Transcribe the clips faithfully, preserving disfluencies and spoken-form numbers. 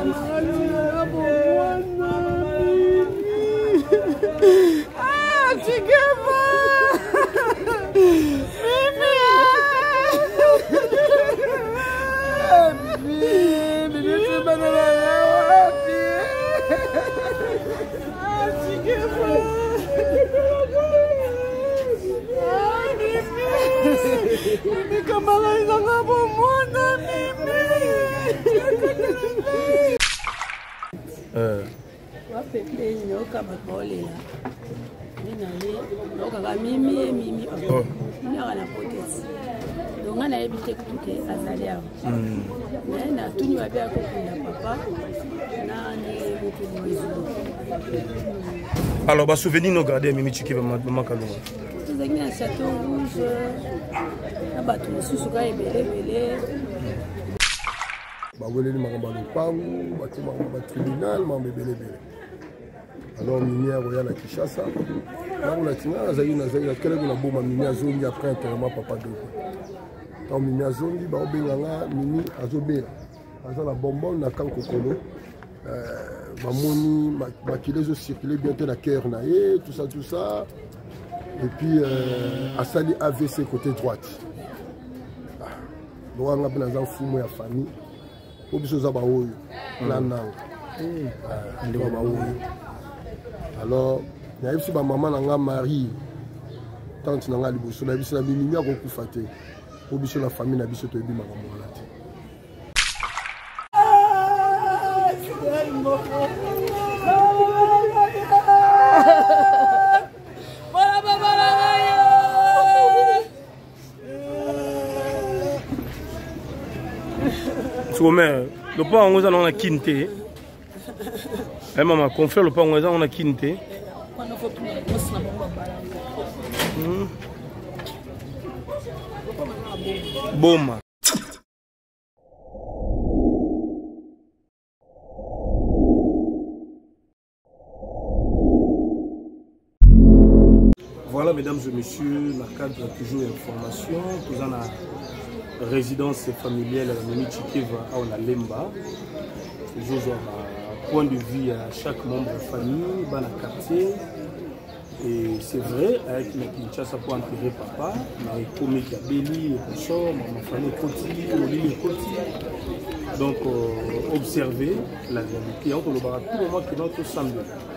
Ah, Chikeva! Mimi! Mimi, Mimi, Ah, Chikeva! Ah, Mimi! Mimi, kamala isang abo muna, Mimi! Euh. Alors, bah, souvenir nous garder Mimi Chikeva maman Kalunga. Vous avez un château rouge, un bateau sous le belé. Bah, vous voulez me rendre le pain, bâtiment tribunal, mais belé belé. Alors, Mimi a regardé la Kishasa. Là, on a dit, ah, Zayi, Zayi, quel est le bon Mimi a zongi après enterrement papa de quand Mimi a zongi, bah, on a Mimi a zobé. Dans la bonbonne, na kan kokolo. Bah, moni, bah, qu'il est circulé bientôt la cœur, tout ça, tout ça. Et puis, à Sali A V C côté droite. Donc, on a bien dans un fou, moi, famille. Pour que ça baoui, là non. Alors, il y a aussi ma maman nanga mari, tante nanga liboso, na biso na mimi ya ko fate. Pour biso la famille na biso to ebima maman là. Le pas en on a quinté. Eh maman, confrère le pas en on a quinté. Boum. Voilà, mesdames et messieurs, la cadre toujours information. Nous avons la résidence familiale à Mimi Chikeva à Lemba. Toujours un point de vue à chaque membre de la famille, dans le quartier. Et c'est vrai, avec la Kinshasa pour enterrer papa, on a commis qu'il y a Béli, et Conchor, ma famille Koti, Oli et Koti. Donc, euh, observer la réalité. On peut voir tout le moment que notre semble.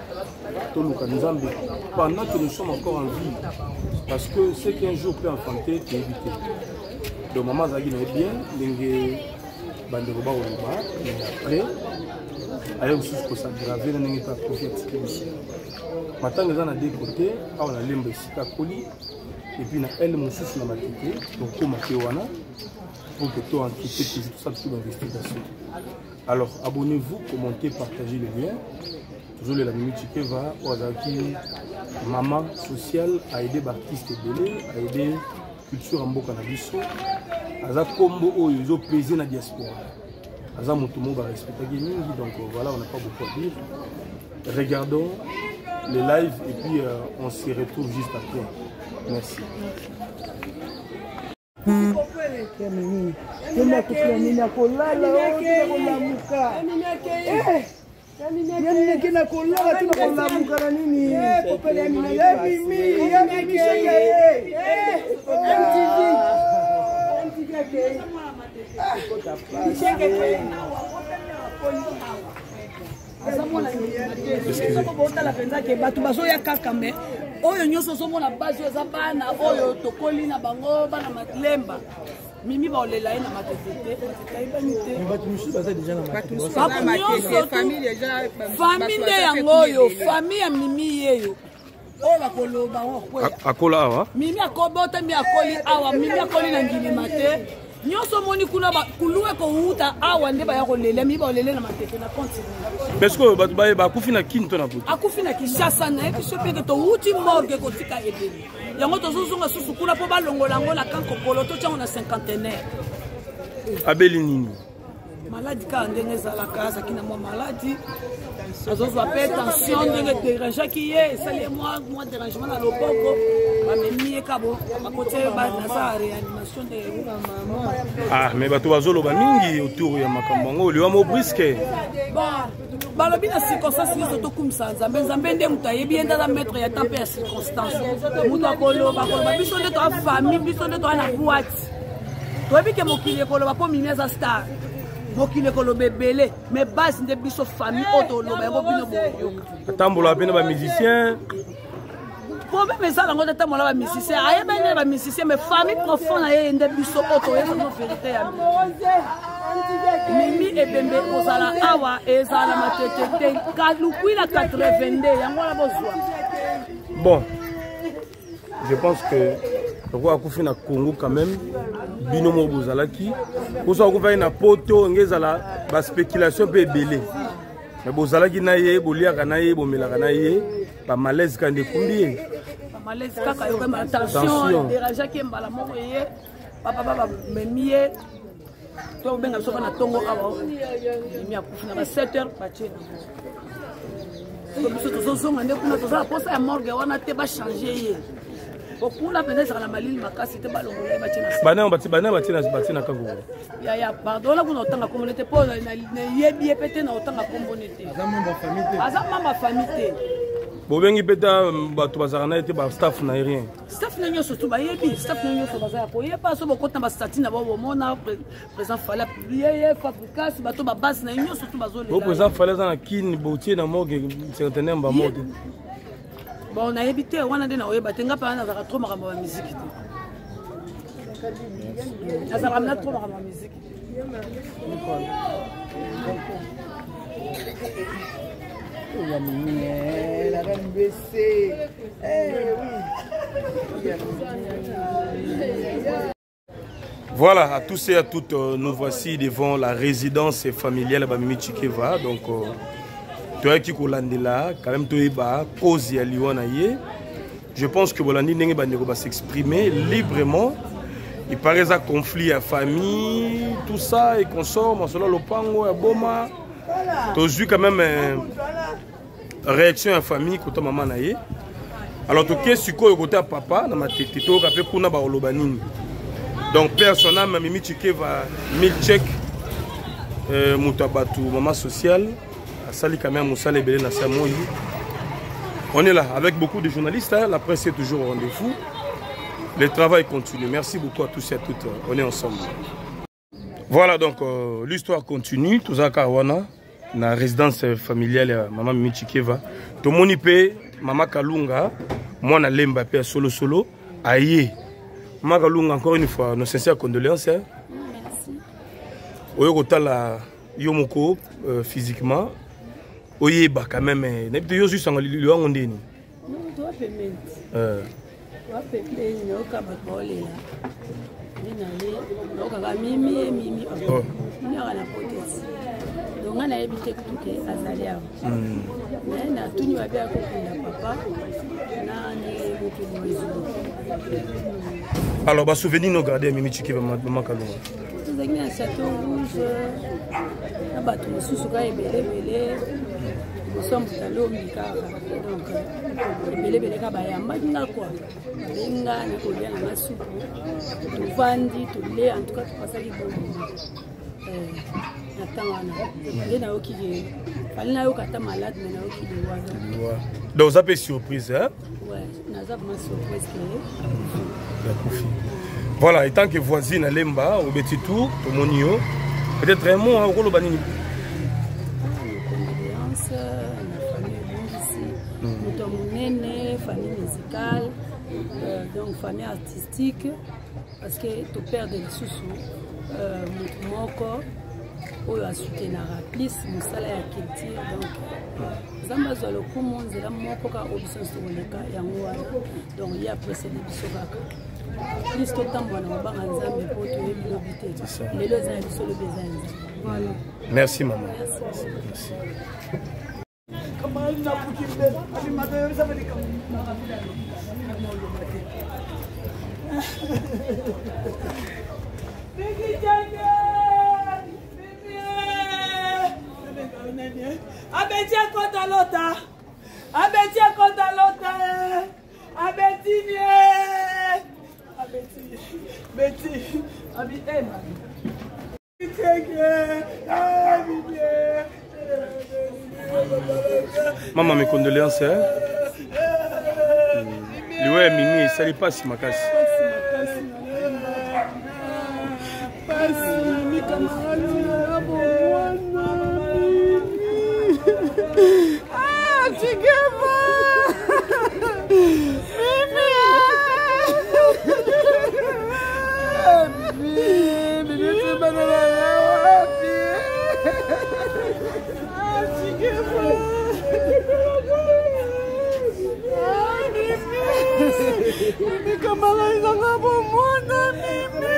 Pendant que nous sommes encore en vie, parce que ce qu'un jour peut enfanter, c'est éviter. Donc, maman Zagui est bien, les banderoba au Liba, mais après, elle aussi pour s'aggraver, elle n'est pas prophétique. Maintenant, nous avons deux côtés, on a l'embe ici à Koli, et puis elle m'a aussi sur la matité, donc comme Kéwana, pour que toi, en quitter tout ça, toute l'investigation. Alors, abonnez-vous, commentez, partagez le lien. Toujours la Mimi Chikeva, Ouazaki, maman sociale, a aidé l'artiste Belé, a aidé la culture en Bokanabiso, a aidé combo où ils ont plaisir dans la diaspora. A aidé tout le monde à respecter gaming, donc voilà, on n'a pas beaucoup à dire. Regardons les lives et puis euh, on se retrouve juste après. Merci. Yani kina kulala tu kwa mukana nini? Eh, popele mimi, ya mimi, ya mimi shenge. Eh, M T V. M T V yake. Shenge kwa. Asamona ni. Sasa kwa bota la penza ke batu baso ya kaka me. Oyo nyoso somo na baso za bana, oyo tokoli na bango bana matlemba. Mimi ba olela ina matete matete nite batu musu baza déjà na matete famille déjà famille yango yo famille ya Mimi yeyo o ba koloba o akola awa Mimi akobota mi akoli awa Mimi akoli na ngini mate nyoso moni kuna ba kuluwe ko uta awa nde ba ya kolela mi ba olela na matete na continue parce que batu ba ba kufi na kinto na butu akufi na Kinshasa na ebi sope to uti morgue ko tika ebeli yango tozozunga susu kuna po balongola ngo na kanko polo to tyango na cinquantenaire abeli nini Maladie quand ndenge ezalaka azaki na mwa maladie azozwa pe tension ndenge dérangeaki ye esali mwa mwa dérangement na loboko bamemi ye kabo bakote naza réanimation de ah mais bato bazoloba mingi autour ya makambo yango oliwa mo briske bon balobi na circonstance nyonso tokumisa nzambe nzambe nde moto ayebi ye nde aza maître ya tempe ya circonstance moto akoloba koloba biso nde toa famille biso nde toa na boite toyebi ke mokili ekoloba mpo mimi aza star mokili ekoloba ebele mais base nde biso famille oyo toloba yango bino boyoka atambola pene bamusicien problème ezala ngo tatambola bamusicien ayeba nde bamusicien mais famille profonde aye nde biso oyo toyebano vérité ya mimi ebembe kozala awa ezala matete te kalukwila quatre-vingt-deux yango wana bozwa bon je pense que pourquoi akufi na Congo quand même bino mo bozalaki koso akufa na poto ngezala ba spéculation pe belé mais bozalaki na ye boliaka na ye bomelaka na ye ba malaise quand de combien ba malaise kaka yo comme attention dérange ki mbala moko ye papa papa memie to benga biso na tongo awa mi akufi na ba sept heures batie na biso tozozonga nde kuna tozala posa ya morgue wana te ba changer ye okula penza na malili makasi te balongola batina bana bati bana batina batina kango ya ya pardon la kuna otanga communauté po na yebi epete na otanga communauté azamba famille azamba famille bobengi peta bato bazaka na ete ba staff na rien staff na nyoso to bayebi staff na nyoso bazaya ko yeba so bokota ba statut na bo mona président fala publier fabrication bato ba base na nyoso to bazolela bo président fala za na kin botier na morgue certainement ba morgue. Bon, on a habité, on a dit, on a habité, on a pas trop marre de musique. On a ramené trop marre de musique. La reine baissée. Voilà, à tous et à toutes, nous voici devant la résidence familiale de Mimi Chikeva. Donc, je pense que Bolandi va s'exprimer librement. Il paraît un conflit à famille, tout ça, et qu'on sort, on le pango, à Boma. Tu as vu quand même une réaction à famille quand maman naïe. Alors, tu as vu côté à papa, dans ma tête, tu as vu qu'on a un donc, personnellement, Mimi Chikeva, mille chèques, Moutabatu, maman sociale. On est là avec beaucoup de journalistes, hein. La presse est toujours au rendez-vous. Le travail continue. Merci beaucoup à tous et à toutes. On est ensemble. Voilà donc euh, l'histoire continue. Tout ça Karwana, la résidence familiale maman Mimi Chikeva. Tout le monde peut, maman Kalunga, moi na lemba pe solo solo. Aïe, maman Kalunga encore une fois nos sincères condoléances. Hein. Merci. Oyokotala yomoko euh, physiquement. Oyeba quand même, n'est pas juste en lui en ondini. Non, toi payment. Euh. Toi payment, no kabakolela. Ninaye, no kagamimi mimi. Oh. Ni ana potesi. Donc on a évité que tout est azalia. Hmm. Mais na tuni wa bia ko kunda papa. Na ni mukini mwezo. Alors, bah souvenir nous garder Mimi Chikeva maman Kalunga. Tous les un château rouge. Na batu mususuka ebele bele. Nous sommes à l'homme du car, donc les bébés kabayamba dinga quoi. Dinga na kolia na masupu. Tu vandi, tu lait, en tout cas tu passes les bons. Euh, natanga na. Yena oki. Falina yo kata malade mais na oki de waza. Donc ça peut surprise hein. Ouais, na za ma surprise que. Voilà, et tant que voisine à Lemba au petit tour, au Monio, peut-être un mot au Rolo Banini. Famille musicale, euh, donc famille artistique, parce que tu perds des sous euh, moko oyo a soutenir plus musala ya culture donc zamba zo le kumu nzela moko ka option soleka yango wana donc il y a précédé biso kaka plus to tambo na banga nzambe po to yebi lobité lelo za biso le besoin. Voilà. Merci maman. Merci. Merci. Abeti akota lota. Abeti akota lota. Abeti nie. Abeti. Beti. Abi ema. Maman, mes condoléances. Hein? Lui, Mimi, ça n'est pas si ma casse. Ah, tu Mimi kamala izanga bomona Mimi.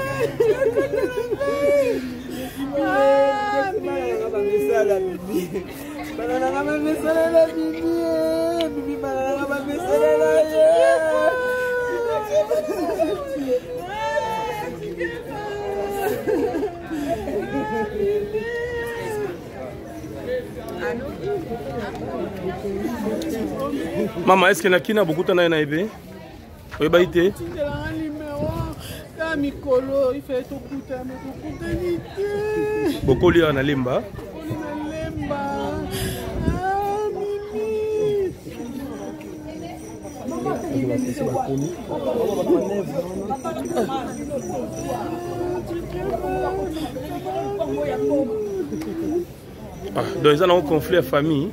Mimi bamesala Mimi. Bana bamesala la Mimi. Mimi bana bamesala la ye. Maman, est-ce qu'il y a qui n'a beaucoup de temps à aider? Oui, bah, il était. Beaucoup de temps à limba. Ah, donc ils ont un conflit à famille.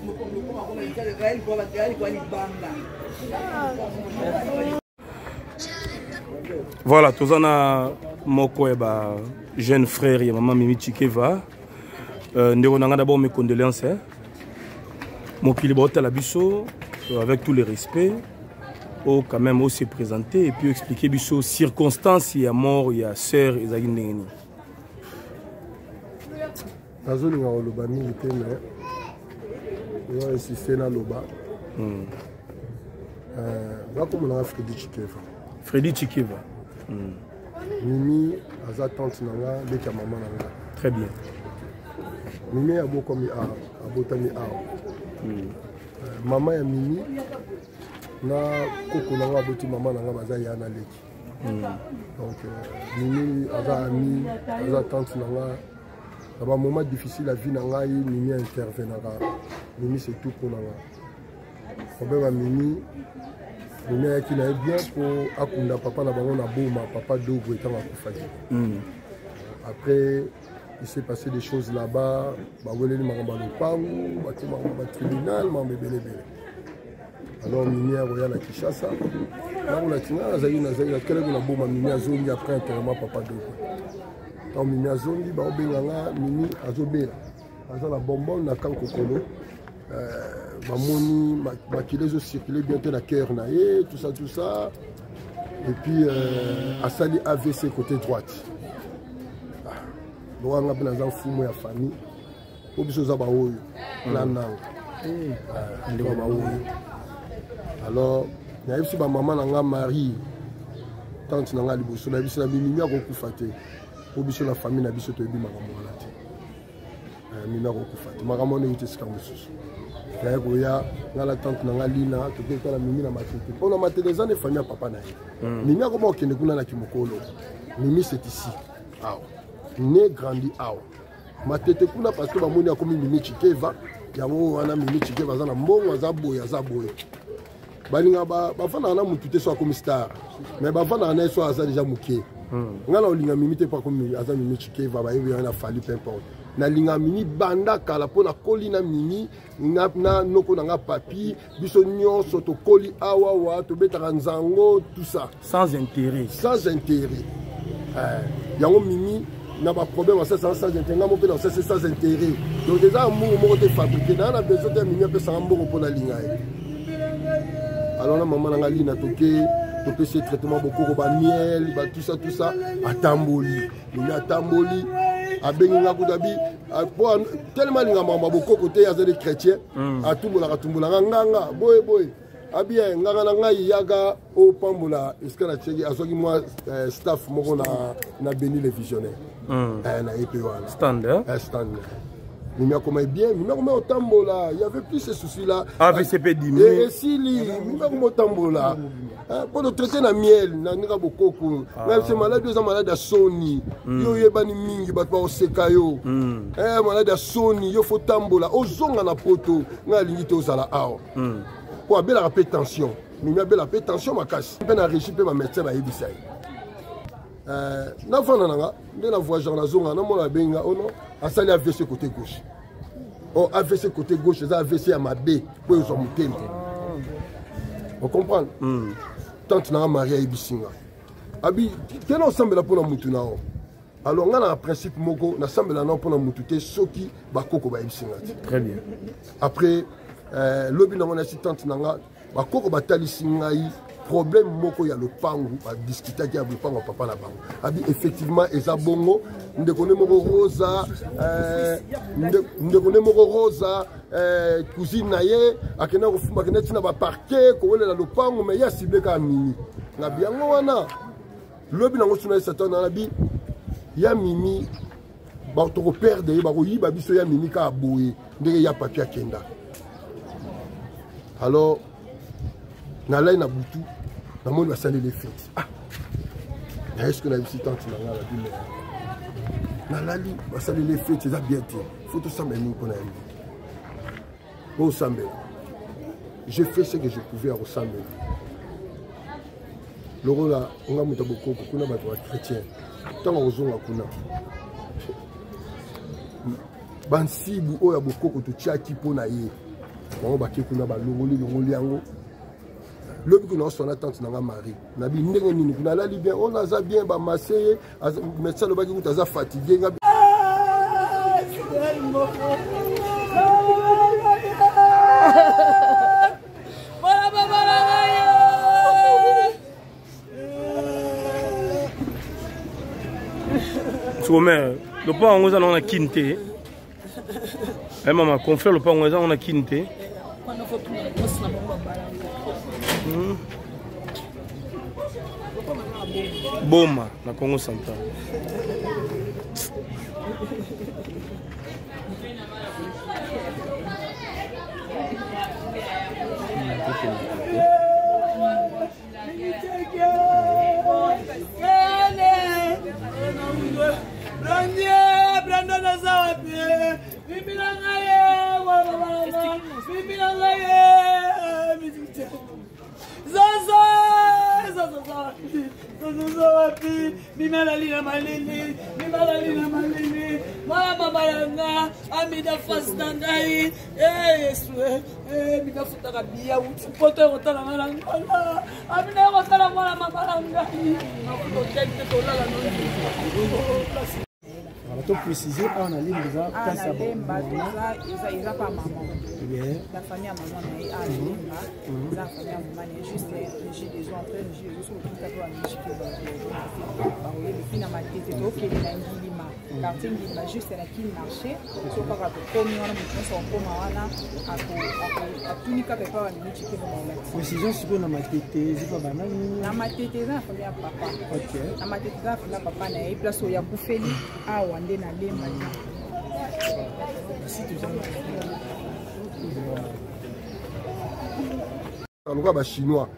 Voilà, tous on a moko eba jeune frère et maman Mimi Chikeva. Euh, nous avons d'abord mes condoléances. Mon pilibota la biso avec tous les respects. Oh, quand même aussi présenter et puis expliquer biso circonstances, il y a mort, il y a sœur, il y a une. nazolinga koloba mingi te me oyo insiste na loba bakomonanga Fredi Chikeva. Fredi Chikeva. Mimi aza tante na nga leki ya mama na nga. Très bien. Mimi abokomi awa abotami awa. Mama ya Mimi na koko na nga aboti mama na nga baza ya na leki. Donc Mimi aza ami aza tante na nga. Dans un moment difficile, la vie n'a pas eu Mimi intervenira. Mimi c'est tout pour nous. Problème à Mimi, Mimi a qui n'a bien pour Akunda papa na bango na boma papa Dogo étant à Koufadi. Après il s'est passé des choses là-bas, bah voilà les maramba le pangu, bah tu maramba tribunal, maramba belé belé. Alors Mimi a royal à Kinshasa. Là on a tiré à Zaïre na Zaïre, quel est le boma Mimi a zoni après enterrement papa Dogo. Quand Mimi a zondi, bah obénganga Mimi a zobéla. Aza la bonbonne na kanko kolo. Ma moni, ma kilezo circulé bientôt la cœur naé, tout ça, tout ça. Et puis euh, a sali A V C côté droite. Donc on a bien dans un fou moi famille. Obiso za ba oyo. La nang. Alors, il y a aussi ma maman na Marie. Tante na nga liboso na biso na Mimi a kokufate. Obiso la famille na biso to ebi makambo wana te. Euh Mimi a kokufate. Makambo ne yite sika mosusu. Ya goya ngala tante na nga Lina to ke kala Mimi na matete. Pona matete za ne famille papa na ye. Mimi a komo kende kuna na kimokolo. Mimi c'est ici. Ah. Né grandi awa. Matete kuna parce que ba moni akomi Mimi Chikeva. Yango wana Mimi Chikeva za na mbongo za boya za boya. Balinga ba bafana na mutu te so akomi star. Mais bafana na so aza déjà muké. Ngala olinga Mimi te pa komi aza Mimi Chikeva ba yebi na fali peu importe. Na linga Mimi banda kala pona koli na Mimi na na noko na nga papi biso nyonso to koli awa wa to betaka nzango tout ça sans intérêt. Sans intérêt. Euh yango Mimi n'a pas de problème ça sans intérêt ngamo pe na ça c'est sans intérêt. Donc déjà amour moko te fabriquer na na besoin de Mimi pe sans mboko pona linga. Alors la maman na nga Lina toke to pe ce traitement beaucoup ba miel ba tout ça tout ça atamboli. Mimi atamboli abenga kudabi tellement linga mama beaucoup côté ya des chrétiens atumbola katumbola nganga boye boye abia nganga na ngai yaga o pambola iskala chegi asoki moi staff moko na na Béni les visionnaires eh na epe wana Stand hein stand Mimi a comme bien, Mimi a comme au tambola, il y avait plus ces soucis-là. A V C P diminué. Et si, Mimi a comme au tambola. Pour le traiter la miel, na nira bokoko. Même ces malades, ils sont malades à Sony. Yo yebani mingi, bat pas au sekayo. Eh, malade à Sony, yo faut tambola. Au zonga na poto, na limite aux ala ao. Pour bien la tension. Mimi a bien la tension, ma casse. Je vais réussir, ma médecin va ébisser. Euh, na vana nanga nde na voyage na zonga na mona benga ono asali A V C côté gauche. Oh A V C côté gauche, ça A V C à ma B pour ils ont monté. On comprend? Mm. Tante na Maria Ibisinga. Abi quel ensemble là pour na mutu na o. Alors nga na principe moko na ensemble là na pour na mutu te soki ba koko ba Ibisinga. Très bien. Après euh lobi na mon assistante nanga ba koko ba talisinga yi problème moko ya le pangu a discuter avec le pangu papa na bango abi effectivement eza bongo ndekone moko rosa euh ndekone moko rosa euh cousine na ye akena ko fuma kena tina ba parquet ko wela le pangu mais ya ciblé ka mimi na biango wana lobi na ngosuna satan na bi ya mimi ba to ko perdre ba ko yiba biso ya mimi ka boye ndenge ya papier akenda alors na lai na butu na moni basali les fêtes ah est-ce que na visite tante na la ville na lali basali les fêtes ça bien été faut tout ça mais nous connait bon sambe j'ai fait ce que je pouvais au sambe le rôle là on a muta beaucoup kuna ba chrétien tant ozonga kuna bansibu oya bokoko to chaki pona ye on ba kuna ba longoli longoli yango le but que nous sommes attentes dans la Marie. Nous avons dit que nous allons bien, on a bien, on a massé, mais ça, nous avons fatigué. Le pas on a quinté. Eh maman, confrère le pas on a quinté. Boma na Congo Central. Pour préciser, on a ligne déjà. Ah, on a lemba, ils n'ont pas maman. La famille à maman, mais à lemba, la famille à maman, juste j'ai des gens après, j'ai des gens qui ont un petit peu de fin à ma tête, ok, il a une lima, quartier lima, juste la qui marché, so pas à comme on a mis son comme on a à tout n'y a pas un petit peu de moment. Précision sur qu'on a ma tête, c'est pas banal. La ma tête, c'est la famille à papa. Ok. La ma tête, c'est la famille à papa, na et place où il y a bouffé ah wande na lemba. On voit les Chinois.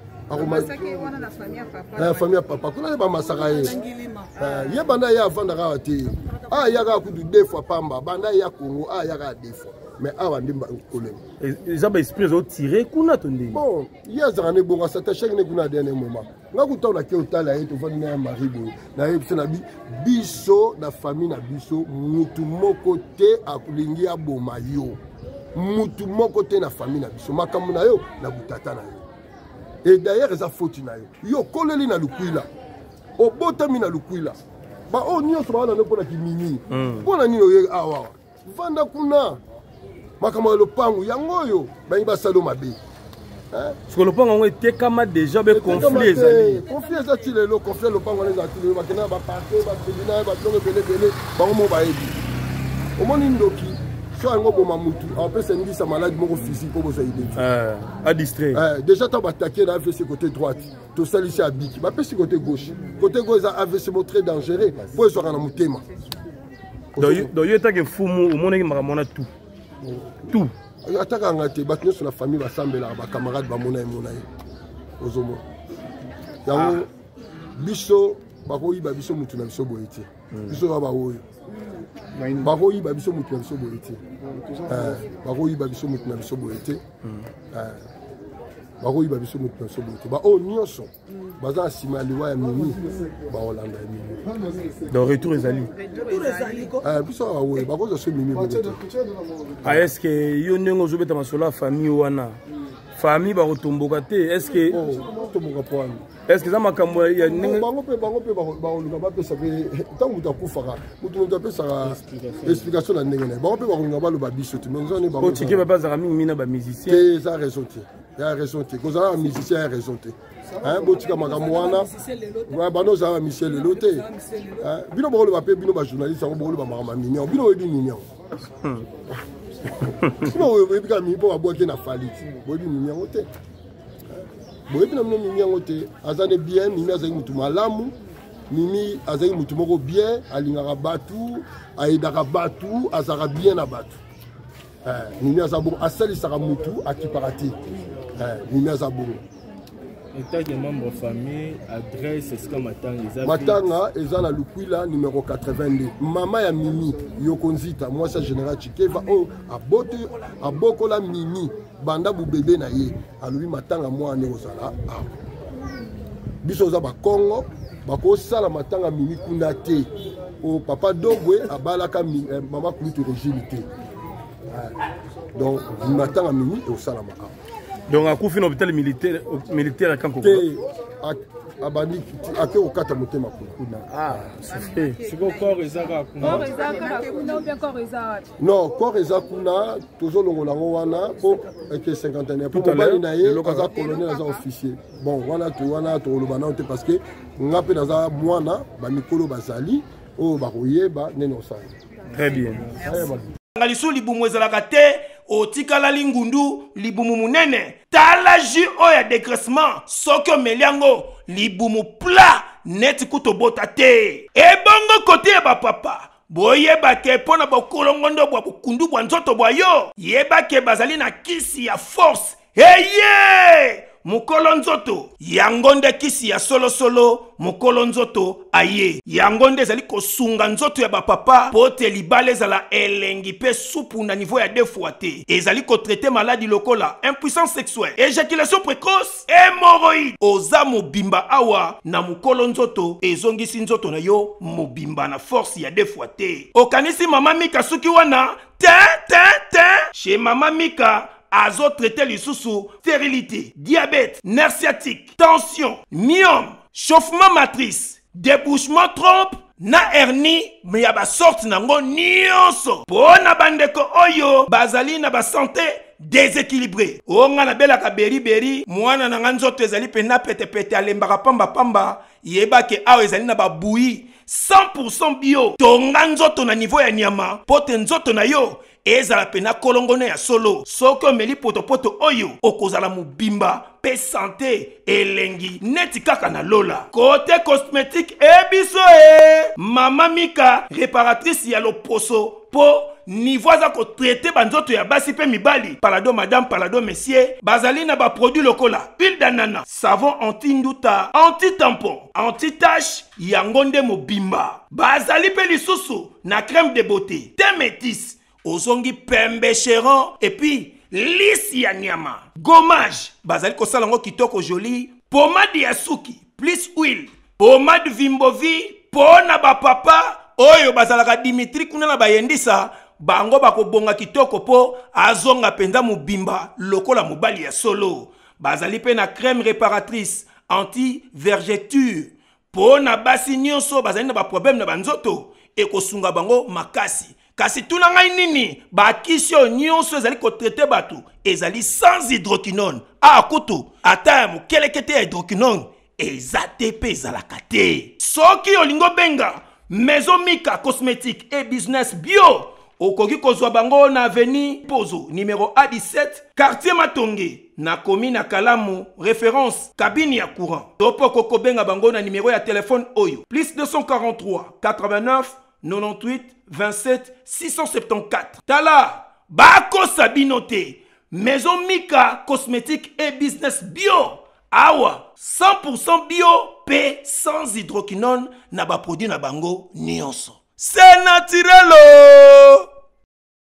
La famille à papa. Kuna ba masaka ye. Ye banda ya vanda ka te. Ah ya ka kudu deux fois pamba. Banda ya Congo ah ya ka deux fois. Mais avant de coller. Les hommes esprits ont tiré kuna tonde. Bon, il y a des bon ça t'a chaque kuna dernier moment. Nga kuta na ke otala ye to vandi na mari bo. Na ye na bi biso na famille na biso mutu moko te akulingi ya boma yo. Mutu moko te na famille na biso makambo na yo na butata na yo. Et d'ailleurs, ça faut na yo. Yo koleli na lukwila. Obotami na lukwila. Ba o nyonso ba na pona kimini. Pona nino ye awa. Vanda kuna. Makama le pangu yango yo. Ba iba salo mabe. Hein? Parce que le pangu était comme déjà be conflit ezali. Conflit ezali le conflit le pangu les atili ba kena ba parquet ba tribunal ba tongo bele bele ba mo ba ebi. O moni ndoki. So un gros mamutu, en plus c'est une vie malade mon physique pour vous aider. Euh, à distraire. Euh, déjà tu as attaqué la A V C côté droite, tout ça ici à Biki, bah puis côté gauche. Côté gauche A V C très dangereux pour se rendre à Moutema. Donc donc il y a que fou au monde qui m'a tout. tout ataka ngate bato nyonso na famille basambelaka bacamarade bamona ye mona ye ozomona yango biso bakoyiba biso mutu na biso boye te biso ba baoyo bakoyiba biso mutu na biso boye te bakoyiba biso mutu na biso boye te bakoyiba biso mutu na biso boye te baoyo nyonso baza na nsima ya liwa ya mimi baolanda ya mimi donc retour ezali biso ba baoyo bakozwa so mimi boye te est ce que yo ndenge ozobeta masolo ya famille wana famille bakotomboka te est ce que tomboka poani est ce que eza makambo ya bango mpe bango mpe bakolinga bapesa mpe ntango moto akufaka moto moto apesaka explication na ndenge na ye bango mpe bakolinga baloba biso te mais otike bape azaka mingi mingi na bamusicien te eza raison te ya raison te kozala bamusicien ya raison te botika makambo wana bano ozala bamisien lelo te bino bokoloba mpe bino bajournaliste yango bokoloba makambo ya minion bino oyebi minion bino oyebi kaka mini mpo babwaki na faliti boyebi mini yango te boyebi na mino mimi yango te aza ne bien mimi azali mutu malamu mimi azali mutu moko bien alingaka batu ayedaka batu azalaka bien na batu mimi aza bongo asalisaka mutu akipaka te mimi aza bongo état de membre famille adresse esika matanga eza matanga eza na lukwila numéro quatre-vingt-deux mama ya mimi yokonzita mwasi ya général Chikeva oyo abote abokola mimi banda bubebe na ye alobi matanga mwana ozala awa biso oza bakongo bakosala matanga mimi kuna te o papa dogwe abalaka eh, mama kulutu régime te donc matanga mimi eosalama awa donc akufi na hôpital militaire militaire à Kankoko abandi ake okata motema kuna ah c'est siko corps ezaka kuna corps ezaka kuna ou bien corps ezaka non corps ezaka kuna tozolongola ngo wana po eke cinquantaine pour mobali na ye aza colonel aza officier bon wana to wana toloba na te parce que ngape naza mwana bamikolo bazali oyo bakoyeba nene osala très bien ngalisu libumu ezalaka te otikala lingundu libumu munene tala jus oyo ya dégraissement soki omeli yango libumu plat neti kutobota te ebongo kote ya bapapa boyebake mpo na bokolongondo bwa bukundu bwa nzoto bwa yo yebake bazali na kisi ya force eye mukolo nzoto yango nde kisi ya solosolo mukolo nzoto aye yango nde ezali kosunga nzoto ya bapapa po te libala ezala elengi pe supu na niveau ya deux fois te ezali kotraite maladi lokola impuissance sexuelle éjaculation précoce hémorroïde oza mobimba awa na mukolo nzoto ezongisi nzoto na yo mobimba na force ya deux fois te okanisi mama Mika suki wana te te te chez mama Mika azo traité lisusu stérilité, diabète, nerf sciatique, tension, myome, chauffement matrice, débouchement trompe, na hernie, mais ya ba sorte nango nyonso. Pona bandeko oyo, bazali na ba santé déséquilibré. Onga na belaka beri beri, mwana na nzoto ezali pena pete pete alembaka pamba pamba, yeba ke awo ezali na ba bouilli cent pour cent bio. Tonga nzoto na niveau ya nyama, pote nzoto na yo ezala pena kolongone ya solo soko omeli potopoto oyo okozala mobimba pe santé elengi neti kaka na lola côté cosmétique ebiso e mama Mika réparatrice ya loposo po niveau za ko traiter banzoto ya basi pe mibali palado madame palado monsieur bazali na ba produit lokola huile d'ananas savon anti-nduta anti-tampon anti-tache yango nde mobimba bazali pe lisusu na crème de beauté te métis ozongi pembe chéron et puis lisi ya nyama gommage bazali kosala ngo kitoko joli pomade ya suki plus huile pomade vimbovi pona ba papa oyo bazalaka Dimitri kuna na bayendisa bango bakobonga kitoko po azonga penza mobimba lokola mobali ya solo bazali pe na crème réparatrice anti vergeture pona basi nyonso bazali na ba problème na banzoto ekosunga bango makasi kasi tuna ngai nini bakisi oyo nyonso ezali kotraite bato ezali sans hydroquinone a kutu ata ya mokelekete ya hydroquinone eza te pe ezalaka te soki olingo benga Maison Mika cosmétique et business bio okoki kozwa bango na avenue Pozo numéro A dix-sept quartier Matonge na commune na Kalamu référence cabine ya courant topo koko benga bango na numéro ya téléphone oyo plus deux cent quarante-trois quatre-vingt-neuf quatre-vingt-huit vingt-sept six cent soixante-quatorze tala bakosa bino te. Maison Mika cosmétique et business bio. Awa cent pour cent bio P sans hydroquinone na ba produit na bango nyonso. C'est naturel.